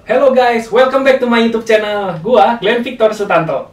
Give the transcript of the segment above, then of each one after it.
Hello guys, welcome back to my YouTube channel. Gua Glenn Victor Sutanto.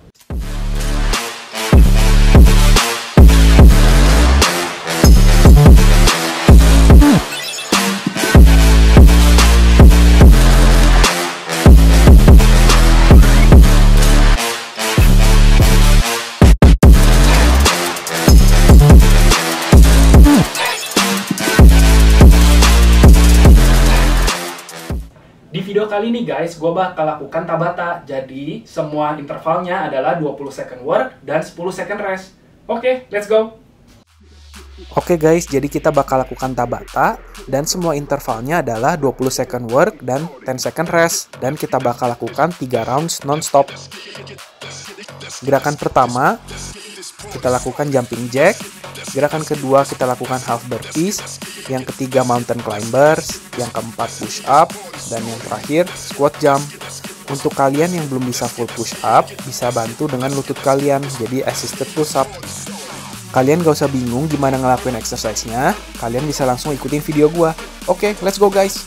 Di video kali ini guys, gue bakal lakukan Tabata. Jadi, semua intervalnya adalah 20 second work dan 10 second rest. Oke, let's go! Oke guys, jadi kita bakal lakukan Tabata dan semua intervalnya adalah 20 second work dan 10 second rest. Dan kita bakal lakukan 3 rounds non-stop. Gerakan pertama, kita lakukan jumping jack. Gerakan kedua, kita lakukan half burpees. Yang ketiga, mountain climbers. Yang keempat, push up. Dan yang terakhir, squat jump. Untuk kalian yang belum bisa full push up, bisa bantu dengan lutut kalian, jadi assisted push up. Kalian gak usah bingung gimana ngelakuin exercise-nya, kalian bisa langsung ikutin video gua. Oke, let's go guys!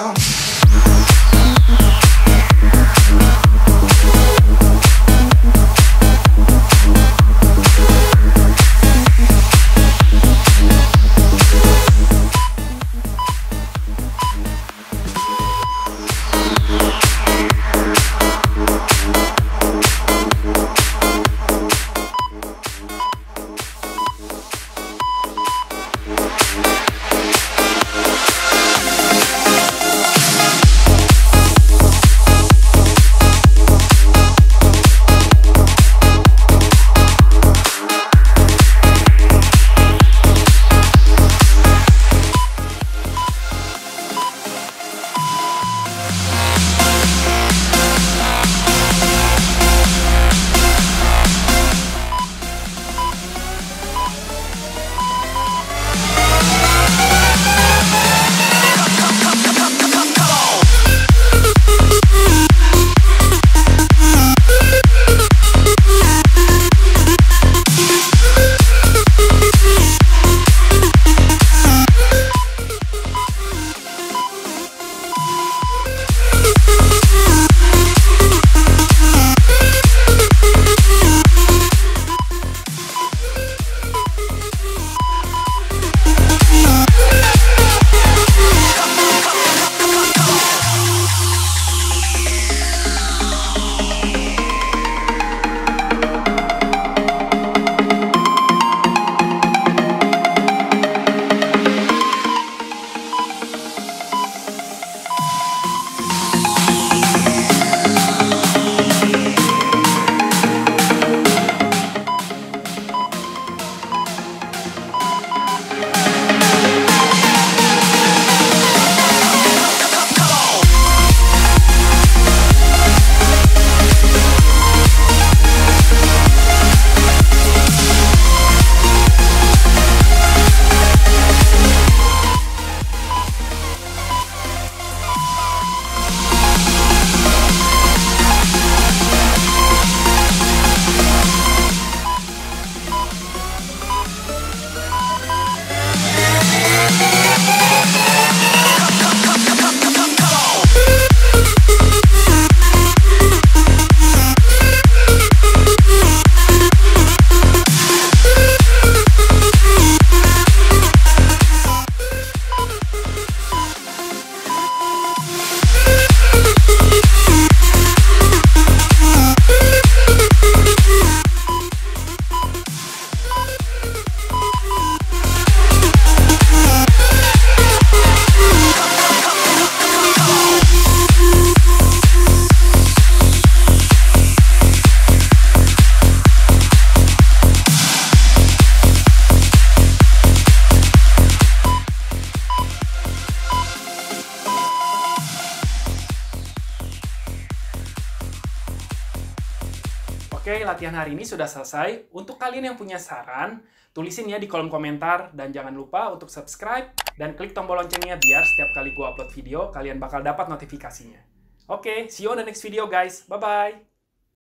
Oke, latihan hari ini sudah selesai. Untuk kalian yang punya saran, tulisin ya di kolom komentar. Dan jangan lupa untuk subscribe dan klik tombol loncengnya biar setiap kali gua upload video, kalian bakal dapat notifikasinya. Oke, see you on the next video guys. Bye-bye.